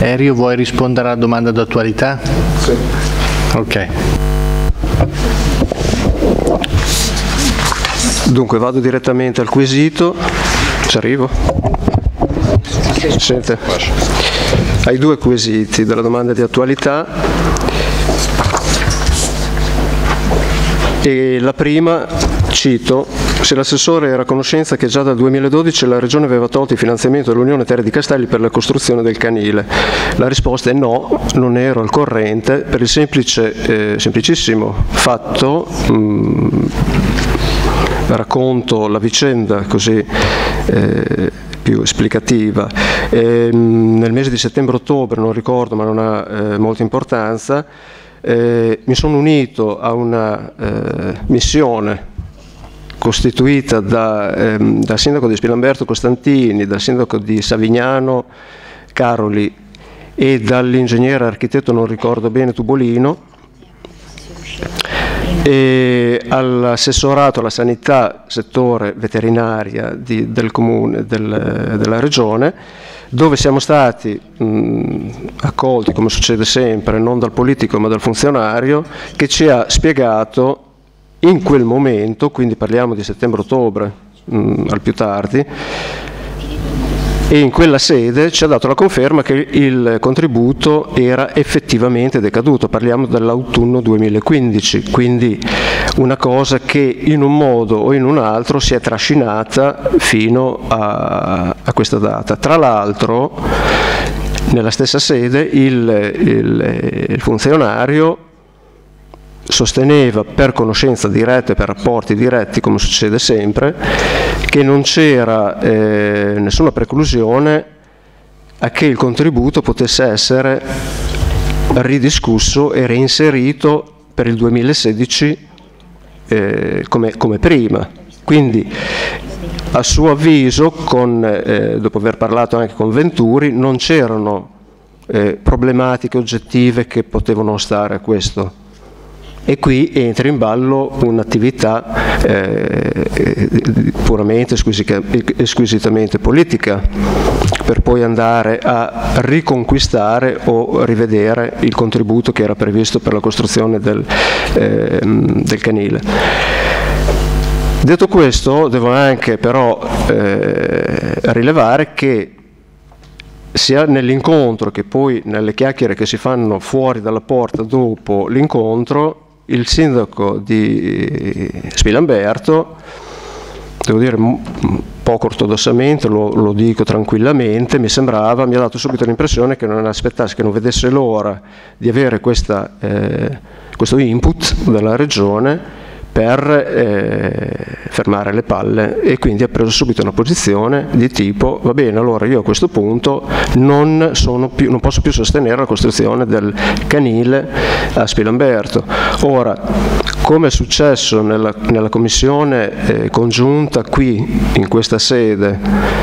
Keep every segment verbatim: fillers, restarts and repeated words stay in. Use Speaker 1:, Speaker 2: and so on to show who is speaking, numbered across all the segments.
Speaker 1: Erio, vuoi rispondere alla domanda d'attualità?
Speaker 2: Sì.
Speaker 1: Ok.
Speaker 2: Dunque vado direttamente al quesito. Ci arrivo? Sente. Ai due quesiti della domanda di attualità. E la prima, cito, se l'assessore era a conoscenza che già dal duemiladodici la Regione aveva tolto il finanziamento dell'Unione Terre di Castelli per la costruzione del canile. La risposta è no, non ero al corrente, per il semplice, eh, semplicissimo fatto, mh, racconto la vicenda così eh, più esplicativa. E, mh, nel mese di settembre-ottobre, non ricordo ma non ha eh, molta importanza, Eh, mi sono unito a una eh, missione costituita da, ehm, dal sindaco di Spilamberto Costantini, dal sindaco di Savignano Caroli e dall'ingegnere architetto, non ricordo bene, Tubolino, e all'assessorato alla sanità settore veterinaria di, del comune, del, della regione, dove siamo stati mh, accolti, come succede sempre, non dal politico ma dal funzionario, che ci ha spiegato in quel momento, quindi parliamo di settembre-ottobre al più tardi, e in quella sede ci ha dato la conferma che il contributo era effettivamente decaduto, parliamo dell'autunno duemilaquindici, quindi una cosa che in un modo o in un altro si è trascinata fino a, a questa data. Tra l'altro, nella stessa sede il, il, il funzionario sosteneva, per conoscenza diretta e per rapporti diretti, come succede sempre, che non c'era eh, nessuna preclusione a che il contributo potesse essere ridiscusso e reinserito per il duemilasedici eh, come, come prima. Quindi, a suo avviso, con, eh, dopo aver parlato anche con Venturi, non c'erano eh, problematiche oggettive che potevano ostare a questo. E qui entra in ballo un'attività eh, puramente squisitamente politica, per poi andare a riconquistare o rivedere il contributo che era previsto per la costruzione del, eh, del canile. Detto questo, devo anche però eh, rilevare che sia nell'incontro che poi nelle chiacchiere che si fanno fuori dalla porta dopo l'incontro, il sindaco di Spilamberto, devo dire poco ortodossamente, lo, lo dico tranquillamente, mi sembrava, mi ha dato subito l'impressione che non aspettasse, che non vedesse l'ora di avere questa, eh, questo input dalla regione per eh, fermare le palle, e quindi ha preso subito una posizione di tipo: va bene, allora io a questo punto non, sono più, non posso più sostenere la costruzione del canile a Spilamberto. Ora, come è successo nella, nella commissione eh, congiunta qui in questa sede,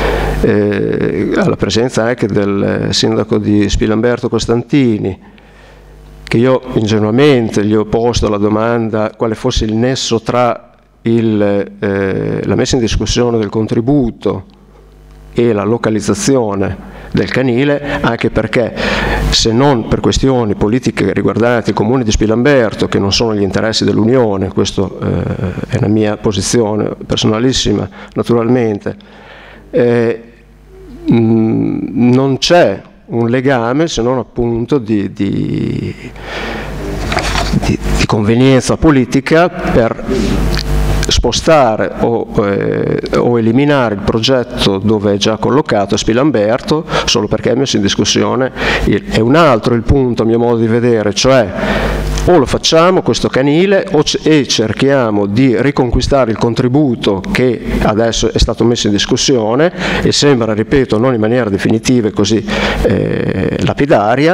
Speaker 2: eh, alla presenza anche del sindaco di Spilamberto Costantini, che io ingenuamente gli ho posto la domanda quale fosse il nesso tra il, eh, la messa in discussione del contributo e la localizzazione del canile, anche perché, se non per questioni politiche riguardanti il comune di Spilamberto, che non sono gli interessi dell'Unione, questa eh, è la mia posizione personalissima naturalmente, eh, mh, non c'è un legame, se non appunto di, di, di, di convenienza politica, per spostare o, eh, o eliminare il progetto dove è già collocato a Spilamberto solo perché è messo in discussione. È un altro il punto, a mio modo di vedere, cioè o lo facciamo questo canile o e cerchiamo di riconquistare il contributo che adesso è stato messo in discussione e sembra, ripeto, non in maniera definitiva e così eh, lapidaria,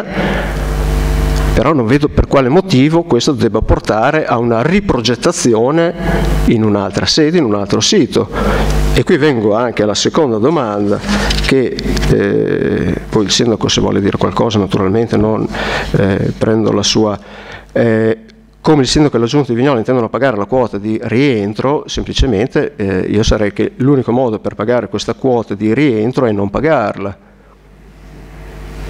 Speaker 2: però non vedo per quale motivo questo debba portare a una riprogettazione in un'altra sede, in un altro sito. E qui vengo anche alla seconda domanda, che eh, poi il sindaco, se vuole dire qualcosa, naturalmente non eh, prendo la sua. Eh, come il sindaco e la giunta di Vignola intendono pagare la quota di rientro, semplicemente eh, io sarei che l'unico modo per pagare questa quota di rientro è non pagarla.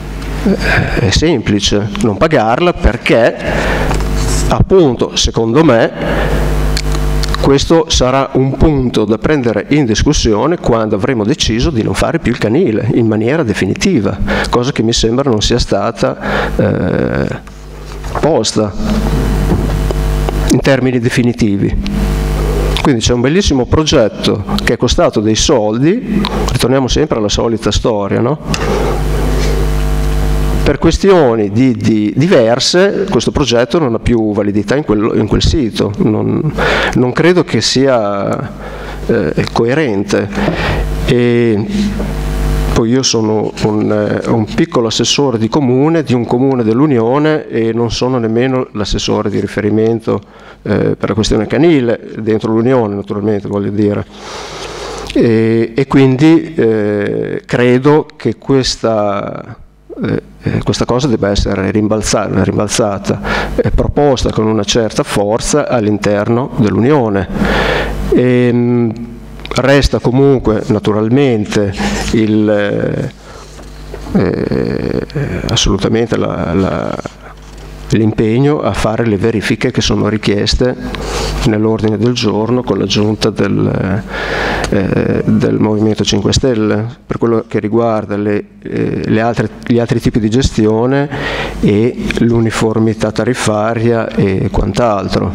Speaker 2: è semplice, non pagarla, perché appunto, secondo me, questo sarà un punto da prendere in discussione quando avremo deciso di non fare più il canile in maniera definitiva, cosa che mi sembra non sia stata eh, posta in termini definitivi. Quindi c'è un bellissimo progetto che è costato dei soldi, ritorniamo sempre alla solita storia, no? Per questioni di, di diverse questo progetto non ha più validità in quel, in quel sito, non, non credo che sia eh, coerente. E poi io sono un, eh, un piccolo assessore di comune, di un comune dell'Unione, e non sono nemmeno l'assessore di riferimento eh, per la questione canile, dentro l'Unione naturalmente, voglio dire. E, e quindi eh, credo che questa... Eh, questa cosa debba essere rimbalzata, rimbalzata eh, proposta con una certa forza all'interno dell'Unione. E, mh, resta comunque naturalmente il, eh, eh, assolutamente la, la, l'impegno a fare le verifiche che sono richieste nell'ordine del giorno con l'aggiunta del, eh, del Movimento cinque Stelle per quello che riguarda le, eh, le altre, gli altri tipi di gestione e l'uniformità tariffaria e quant'altro,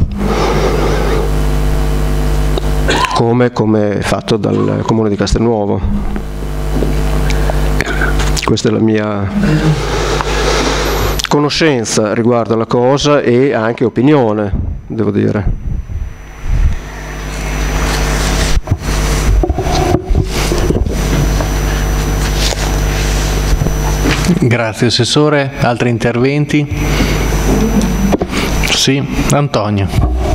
Speaker 2: come, come fatto dal Comune di Castelnuovo. Questa è la mia conoscenza riguardo alla cosa e anche opinione, devo dire.
Speaker 1: Grazie Assessore. Altri interventi? Sì, Antonio.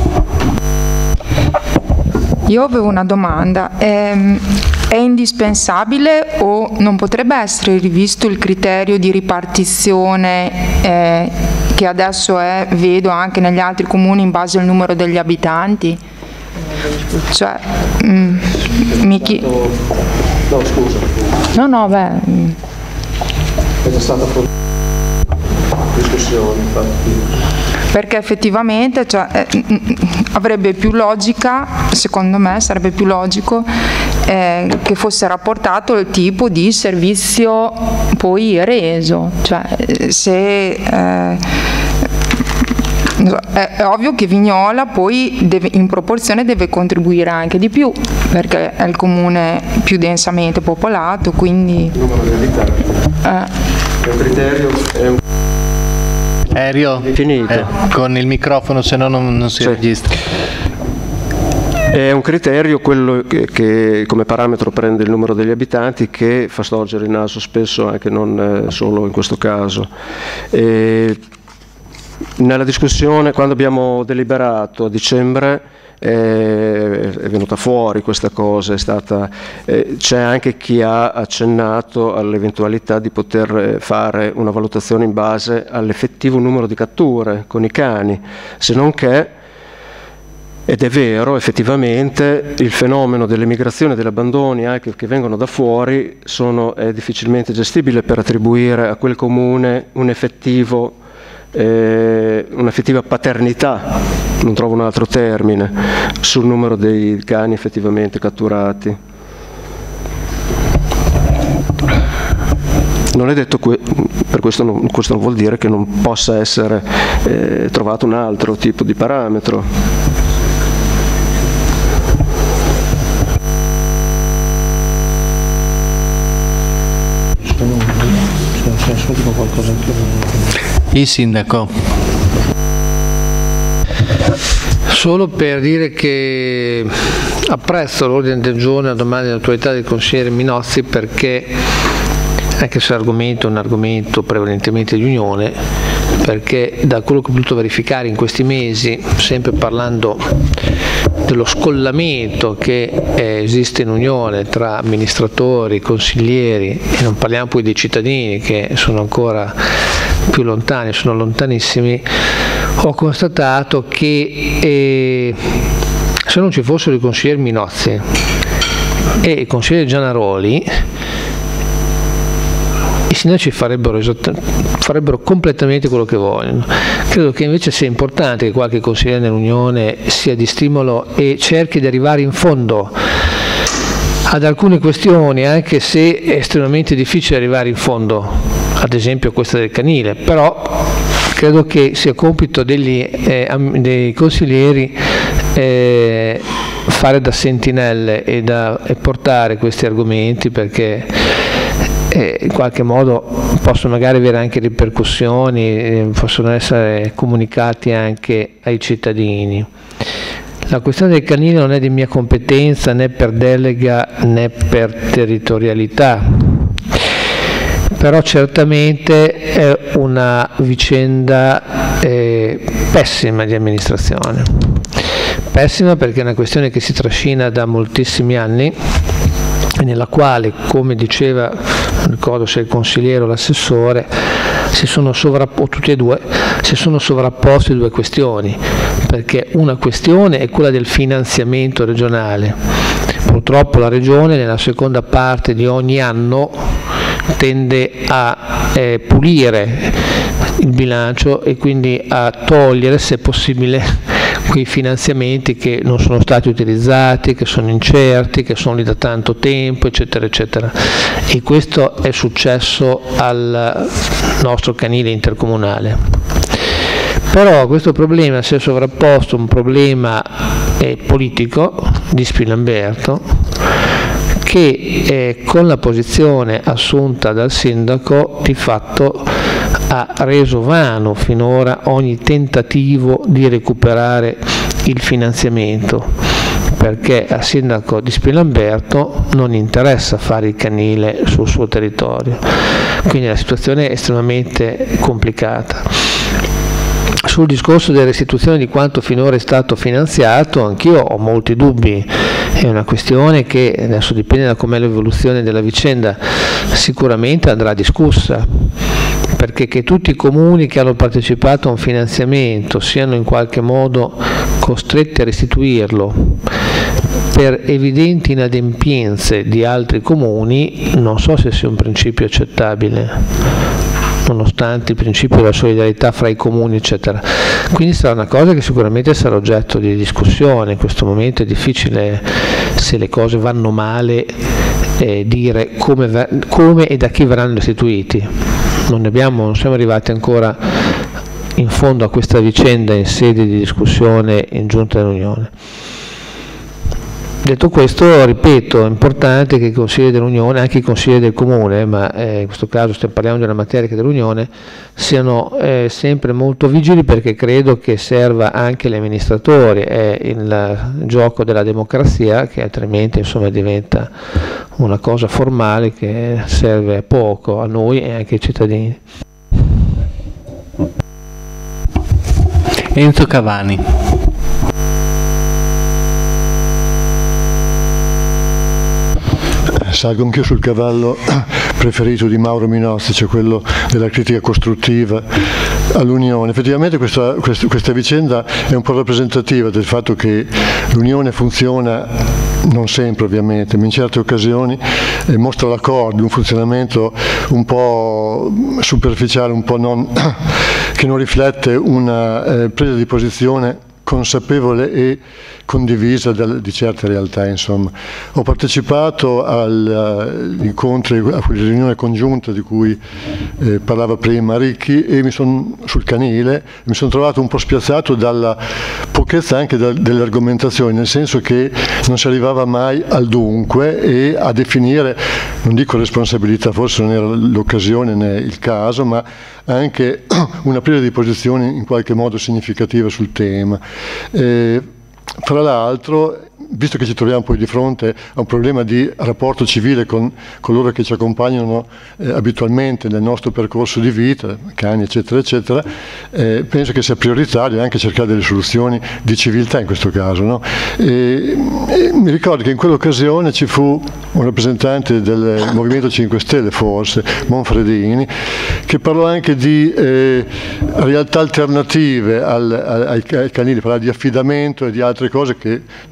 Speaker 3: Io avevo una domanda. Ehm, È indispensabile o non potrebbe essere rivisto il criterio di ripartizione eh, che adesso è, vedo anche negli altri comuni, in base al numero degli abitanti? Cioè, mm, mi chi...
Speaker 2: No, scusa.
Speaker 3: No, no, beh...
Speaker 2: È già stata discussione, infatti.
Speaker 3: Perché effettivamente cioè, eh, avrebbe più logica, secondo me sarebbe più logico eh, che fosse rapportato il tipo di servizio poi reso, cioè se eh, è, è ovvio che Vignola poi deve, in proporzione deve contribuire anche di più perché è il comune più densamente popolato, quindi
Speaker 2: il numero di abitanti eh. è un criterio, è un
Speaker 1: Aereo,
Speaker 2: finito.
Speaker 1: Eh, con il microfono, se no non, non si sì. registra.
Speaker 2: È un criterio quello che, che come parametro prende il numero degli abitanti, che fa storgere il naso spesso, anche non eh, solo in questo caso. E nella discussione, quando abbiamo deliberato a dicembre, è venuta fuori questa cosa, è stata, eh, c'è anche chi ha accennato all'eventualità di poter fare una valutazione in base all'effettivo numero di catture con i cani, se non che, ed è vero, effettivamente il fenomeno delle migrazioni e degli abbandoni anche che vengono da fuori sono, è difficilmente gestibile per attribuire a quel comune un effettivo Eh, un'effettiva paternità, non trovo un altro termine, sul numero dei cani effettivamente catturati. Non è detto que per questo non, questo non vuol dire che non possa essere eh, trovato un altro tipo di parametro.
Speaker 4: Qualcosa anche
Speaker 1: il sindaco.
Speaker 4: Solo per dire che apprezzo l'ordine del giorno e la domanda di attualità del consigliere Minozzi, perché anche se l'argomento è un argomento prevalentemente di unione, perché da quello che ho potuto verificare in questi mesi, sempre parlando dello scollamento che esiste in unione tra amministratori, consiglieri, e non parliamo poi dei cittadini che sono ancora più lontani, sono lontanissimi, ho constatato che eh, se non ci fossero i consiglieri Minozzi e il consigliere Gianaroli, i sindaci farebbero, farebbero completamente quello che vogliono. Credo che invece sia importante che qualche consigliere dell'Unione sia di stimolo e cerchi di arrivare in fondo ad alcune questioni, anche se è estremamente difficile arrivare in fondo, ad esempio questa del canile, però credo che sia compito degli, eh, dei consiglieri eh, fare da sentinelle e, da, e portare questi argomenti, perché eh, in qualche modo possono magari avere anche ripercussioni, eh, possono essere comunicati anche ai cittadini. La questione del canile non è di mia competenza né per delega né per territorialità, però certamente è una vicenda eh, pessima di amministrazione. Pessima perché è una questione che si trascina da moltissimi anni e nella quale, come diceva, non ricordo se il consigliere o l'assessore, si sono sovrapposti, tutti e due, si sono sovrapposti due questioni, perché una questione è quella del finanziamento regionale. Purtroppo la Regione nella seconda parte di ogni anno tende a eh, pulire il bilancio e quindi a togliere, se possibile, quei finanziamenti che non sono stati utilizzati, che sono incerti, che sono lì da tanto tempo, eccetera, eccetera. E questo è successo al nostro canile intercomunale. Però a questo problema si è sovrapposto un problema eh, politico di Spilamberto, che eh, con la posizione assunta dal sindaco di fatto ha reso vano finora ogni tentativo di recuperare il finanziamento, perché al sindaco di Spilamberto non interessa fare il canile sul suo territorio, quindi la situazione è estremamente complicata. Sul discorso della restituzione di quanto finora è stato finanziato, anch'io ho molti dubbi, è una questione che adesso dipende da com'è l'evoluzione della vicenda, sicuramente andrà discussa, perché che tutti i comuni che hanno partecipato a un finanziamento siano in qualche modo costretti a restituirlo per evidenti inadempienze di altri comuni, non so se sia un principio accettabile, nonostante il principio della solidarietà fra i comuni, eccetera. Quindi sarà una cosa che sicuramente sarà oggetto di discussione. In questo momento è difficile, se le cose vanno male, eh, dire come, come e da chi verranno restituiti. Non, ne abbiamo, non siamo arrivati ancora in fondo a questa vicenda in sede di discussione in Giunta dell'Unione. Detto questo, ripeto, è importante che i consigli dell'Unione, anche i consigli del Comune, ma eh, in questo caso stiamo parlando di una materia che dell'Unione, siano eh, sempre molto vigili, perché credo che serva anche agli amministratori, è il gioco della democrazia che altrimenti insomma diventa una cosa formale che serve poco a noi e anche ai cittadini.
Speaker 1: Enzo Cavani.
Speaker 5: Salgo anch'io sul cavallo preferito di Mauro Minossi, cioè quello della critica costruttiva all'Unione. Effettivamente questa, questa, questa vicenda è un po' rappresentativa del fatto che l'Unione funziona, non sempre ovviamente, ma in certe occasioni eh, mostra l'accordo, un funzionamento un po' superficiale, un po' non, che non riflette una eh, presa di posizione consapevole e condivisa di certe realtà. Insomma, ho partecipato agli incontri, a quella riunione congiunta di cui eh, parlava prima Ricchi, e mi sono sul canile, mi sono trovato un po' spiazzato dalla pochezza anche da, delle argomentazioni, nel senso che non si arrivava mai al dunque e a definire, non dico responsabilità, forse non era l'occasione né il caso, ma anche una presa di posizione in qualche modo significativa sul tema. Eh, fra l'altro, visto che ci troviamo poi di fronte a un problema di rapporto civile con coloro che ci accompagnano eh, abitualmente nel nostro percorso di vita, cani eccetera eccetera, eh, penso che sia prioritario anche cercare delle soluzioni di civiltà in questo caso, no? e, e mi ricordo che in quell'occasione ci fu un rappresentante del Movimento cinque Stelle, forse, Monfredini, che parlò anche di eh, realtà alternative al, ai, ai canili, parlava di affidamento e di altre cose che non ricordo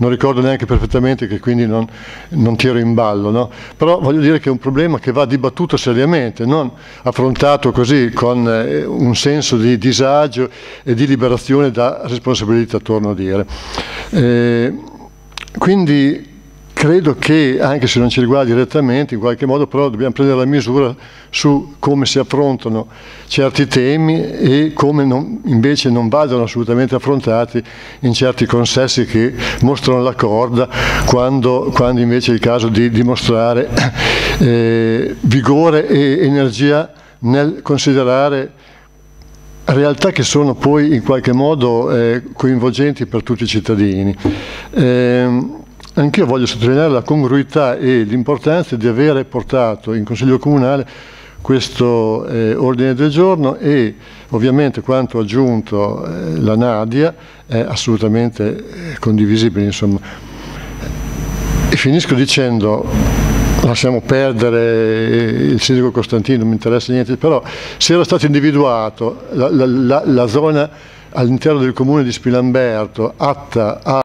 Speaker 5: neanche perfettamente, che quindi non, non tiro in ballo, no? Però voglio dire che è un problema che va dibattuto seriamente, non affrontato così con eh, un senso di disagio e di liberazione da responsabilità, torno a dire. Eh, quindi credo che, anche se non ci riguarda direttamente, in qualche modo però dobbiamo prendere la misura su come si affrontano certi temi e come non, invece non vadano assolutamente affrontati in certi consessi che mostrano la corda, quando, quando invece è il caso di dimostrare eh, vigore e energia nel considerare realtà che sono poi in qualche modo eh, coinvolgenti per tutti i cittadini. Eh, Anch'io voglio sottolineare la congruità e l'importanza di avere portato in Consiglio Comunale questo eh, ordine del giorno, e ovviamente quanto aggiunto eh, la Nadia è assolutamente eh, condivisibile, insomma. E finisco dicendo, lasciamo perdere il sindaco Costantino, non mi interessa niente, però se era stato individuato la, la, la, la zona all'interno del comune di Spilamberto atta a